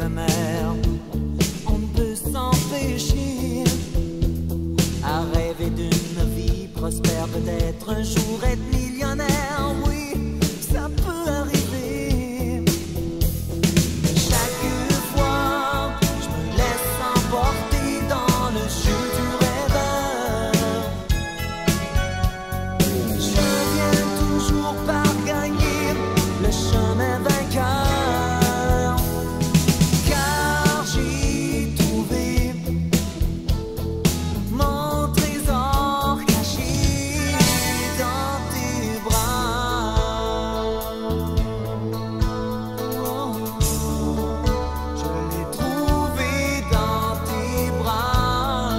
éphémère. On ne peut s'empêcher à rêver d'une vie prospère, peut-être un jour être millionnaire. Oui, ça peut arriver. Chaque fois, je me laisse emporter dans le jeu du rêveur. Je viens toujours par gagner le chemin vainqueur, car j'ai trouvé mon trésor caché dans tes bras. Oh, je l'ai trouvé dans tes bras.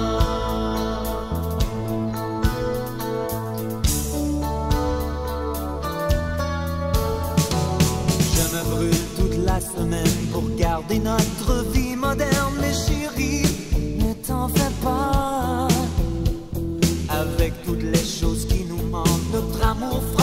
Je me brûle toute la semaine pour garder notre vie moderne. Mais chérie, ne t'en fais pas. Avec toutes les choses qui nous manquent, notre amour